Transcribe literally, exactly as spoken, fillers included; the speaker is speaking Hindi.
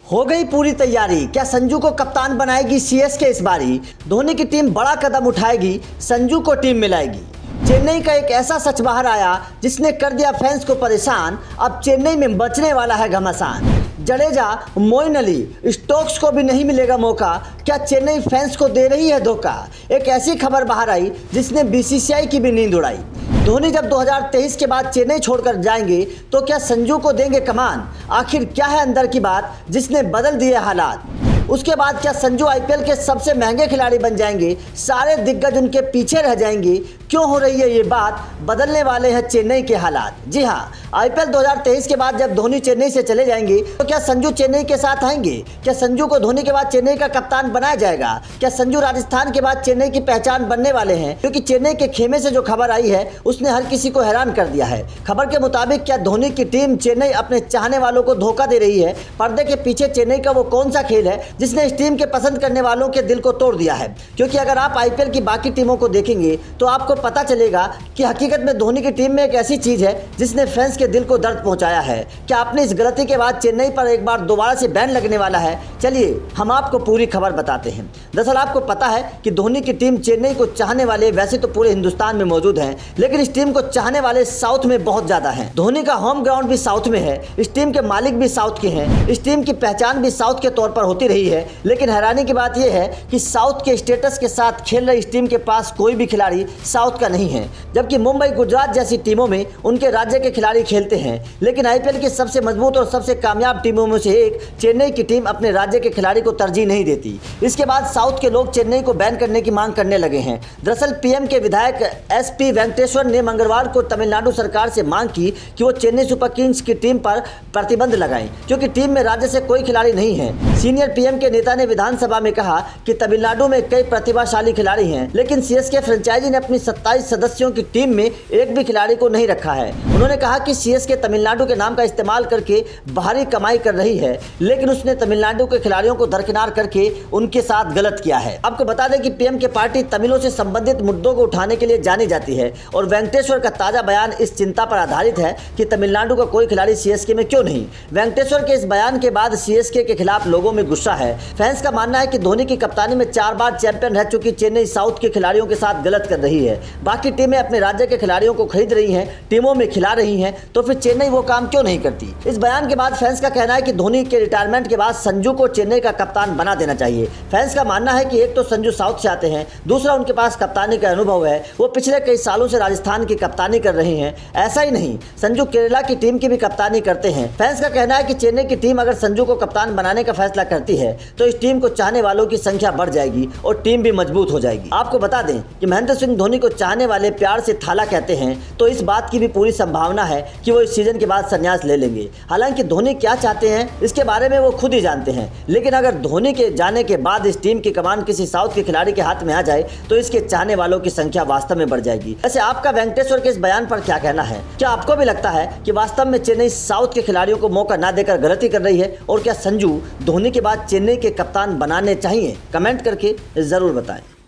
हो गई पूरी तैयारी, क्या संजू को कप्तान बनाएगी सीएसके इस बारी? धोनी की टीम बड़ा कदम उठाएगी, संजू को टीम मिलाएगी। चेन्नई का एक ऐसा सच बाहर आया जिसने कर दिया फैंस को परेशान। अब चेन्नई में बचने वाला है घमासान। जडेजा, मोइन अली, स्टोक्स को भी नहीं मिलेगा मौका। क्या चेन्नई फैंस को दे रही है धोखा? एक ऐसी खबर बाहर आई जिसने बीसीसीआई की भी नींद उड़ाई। धोनी जब दो हज़ार तेईस के बाद चेन्नई छोड़कर जाएंगे तो क्या संजू को देंगे कमान? आखिर क्या है अंदर की बात जिसने बदल दिए हालात? उसके बाद क्या संजू आईपीएल के सबसे महंगे खिलाड़ी बन जाएंगे? सारे दिग्गज उनके पीछे रह जाएंगे? क्यों हो रही है ये बात? बदलने वाले हैं चेन्नई के हालात। जी हाँ, आईपीएल दो हज़ार तेईस के बाद जब धोनी चेन्नई से चले जाएंगे तो क्या संजू चेन्नई के साथ आएंगे? क्या संजू को धोनी के बाद चेन्नई का कप्तान बनाया जाएगा? क्या संजू राजस्थान के बाद चेन्नई की पहचान बनने वाले हैं? क्योंकि चेन्नई के खेमे से जो खबर आई है उसने हर किसी को हैरान कर दिया है। खबर के मुताबिक क्या धोनी की टीम चेन्नई अपने चाहने वालों को धोखा दे रही है? पर्दे के पीछे चेन्नई का वो कौन सा खेल है जिसने इस टीम के पसंद करने वालों के दिल को तोड़ दिया है? क्योंकि अगर आप आईपीएल की बाकी टीमों को देखेंगे तो आपको पता चलेगा कि हकीकत में धोनी की टीम में एक ऐसी चीज है जिसने फैंस के दिल को दर्द पहुंचाया है। क्या अपनी इस गलती के बाद चेन्नई पर एक बार दोबारा से बैन लगने वाला है? चलिए हम आपको पूरी खबर बताते हैं। दरअसल आपको पता है कि धोनी की टीम चेन्नई को चाहने वाले वैसे तो पूरे हिंदुस्तान में मौजूद हैं, लेकिन इस टीम को चाहने वाले साउथ में बहुत ज्यादा हैं। धोनी का होम ग्राउंड भी साउथ में है, इस टीम के मालिक भी साउथ के हैं, इस टीम की पहचान भी साउथ के तौर पर होती रही है। लेकिन हैरानी की बात यह है कि साउथ के स्टेटस के साथ खेल रही इस टीम के पास कोई भी खिलाड़ी साउथ का नहीं है, जबकि मुंबई, गुजरात जैसी टीमों में उनके राज्य के खिलाड़ी खेलते हैं। लेकिन आईपीएल की सबसे मजबूत और सबसे कामयाब टीमों में से एक चेन्नई की टीम अपने राज्य के खिलाड़ी को तरजीह नहीं देती। इसके बाद साउथ के लोग चेन्नई को बैन करने की मांग करने लगे हैं। दरअसल पीएम के विधायक एस पी वेंकटेश्वर ने मंगलवार को तमिलनाडु सरकार से मांग की कि वो चेन्नई सुपर किंग्स की टीम पर प्रतिबंध लगाएं, क्योंकि टीम में राज्य से कोई खिलाड़ी नहीं है। सीनियर पीएम के नेता ने विधानसभा में कहा कि तमिलनाडु में कई प्रतिभाशाली खिलाड़ी हैं, लेकिन सीएसके फ्रेंचाइजी ने अपनी सत्ताईस सदस्यों की टीम में एक भी खिलाड़ी को नहीं रखा है। उन्होंने कहा कि सीएसके तमिलनाडु के नाम का इस्तेमाल करके बाहरी कमाई कर रही है, लेकिन उसने तमिलनाडु के खिलाड़ियों को दरकिनार करके उनके साथ गलत किया है। आपको बता दें कि पीएम की पार्टी तमिलों से संबंधित मुद्दों को उठाने के लिए जानी जाती है और वेंकटेश्वर का ताजा बयान इस चिंता पर आधारित है कि तमिलनाडु का कोई खिलाड़ी सीएसके में क्यों नहीं। वेंकटेश्वर के इस बयान के बाद सीएसके के खिलाफ लोगों में गुस्सा है। फैंस का मानना है कि धोनी की कप्तानी में चार बार चैंपियन रह चुकी चेन्नई साउथ के खिलाड़ियों के साथ गलत कर रही है। बाकी टीमें अपने राज्य के खिलाड़ियों को खरीद रही हैं, टीमों में खिला रही हैं, तो फिर चेन्नई वो काम क्यों नहीं करती? इस बयान के बाद फैंस का कहना है कि धोनी के रिटायरमेंट के बाद संजू को चेन्नई का कप्तान बना देना चाहिए। फैंस का मानना है कि एक तो संजू साउथ से आते हैं, दूसरा उनके पास कप्तानी का अनुभव है, वो पिछले कई सालों से राजस्थान की कप्तानी कर रहे हैं। ऐसा ही नहीं, संजू केरला की टीम की भी कप्तानी करते हैं। फैंस का कहना है कि चेन्नई की टीम अगर संजू को कप्तान बनाने का फैसला करती है तो इस टीम को चाहने वालों की संख्या बढ़ जाएगी और टीम भी मजबूत हो जाएगी। आपको बता दें कि महेंद्र सिंह धोनी को चाहने वाले प्यार से थाला कहते हैं, तो इस बात की भी पूरी संभावना है कि वो इस सीजन के बाद संन्यास ले लेंगे। हालांकि धोनी क्या चाहते हैं इसके बारे में वो खुद ही जानते हैं, लेकिन अगर धोनी के जाने के बाद इस टीम की कमान किसी साउथ के खिलाड़ी के हाथ में आ जाए तो इसके चाहने वालों की संख्या वास्तव में बढ़ जाएगी। वैसे आपका वेंकटेश्वर के इस बयान पर क्या कहना है? क्या आपको भी लगता है कि वास्तव में चेन्नई साउथ के खिलाड़ियों को मौका ना देकर गलती कर रही है? और क्या संजू धोनी के बाद चेन्नई के कप्तान बनाने चाहिए? कमेंट करके जरूर बताएं।